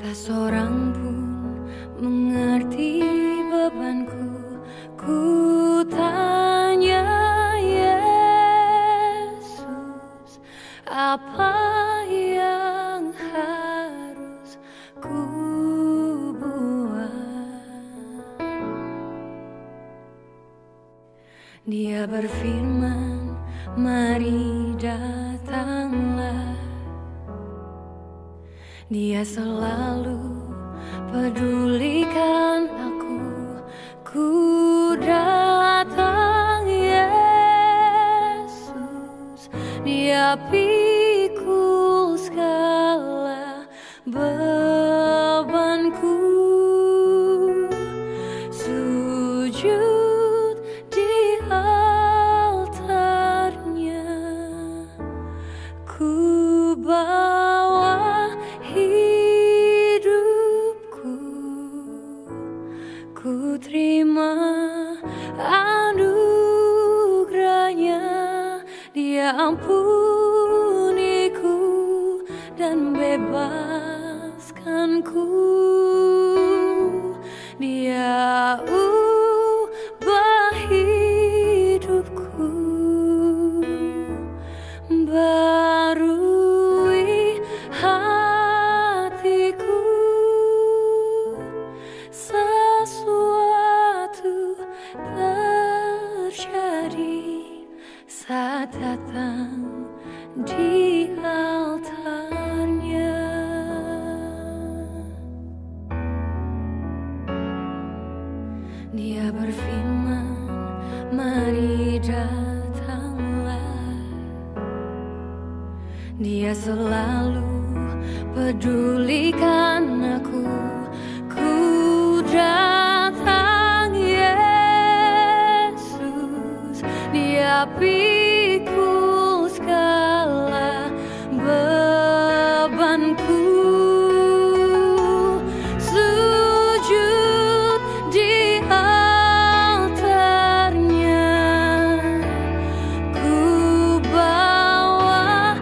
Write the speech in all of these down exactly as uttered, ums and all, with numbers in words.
Tak seorang pun mengerti bebanku. Ku tanya Yesus, apa yang harus ku buat? Dia berfirman, mari datanglah. Dia selalu pedulikan aku. Ku datang Yesus, Dia pikul segala bebanku. Sujud di altarnya, ku bawa hidupku. Ku terima anugerahnya. Dia ampuniku dan bebaskanku. Dia ubah hidupku, barui hatiku. Sesuatu terjadi saat datang di altarnya. Dia berfirman, mari datanglah. Dia selalu pedulikan aku. Ku datang Yesus, Dia pikul segala bebanku. Sujud di altarnya, ku bawa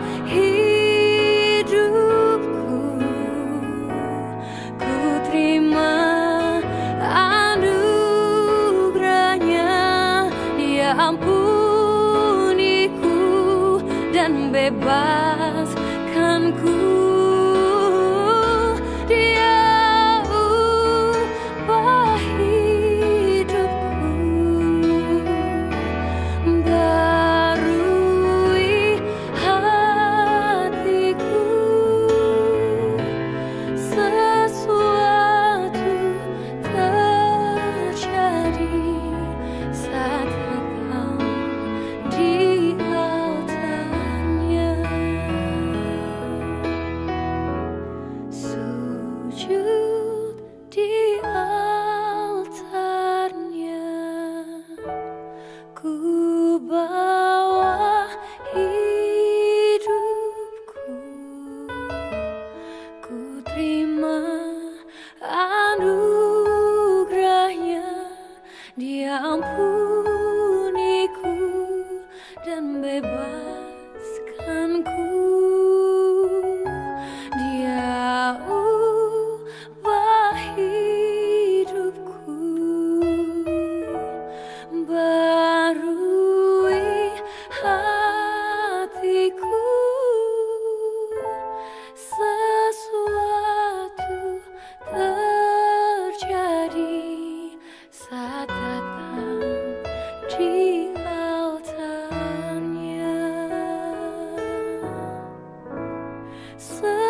hidupku. Ku terima anugerahnya. Dia ampuniku dan bebaskanku. Dia ubah hidupku, barui hatiku. Sesuatu terjadi saat datang di altarnya. Sujud di altarnya, ku bawa hidupku. Ku terima anugerahnya. Dia ampuniku dan bebaskanku. Dia ubah hidupku, barui hatiku. Sesuatu terjadi saat datang di altarnya.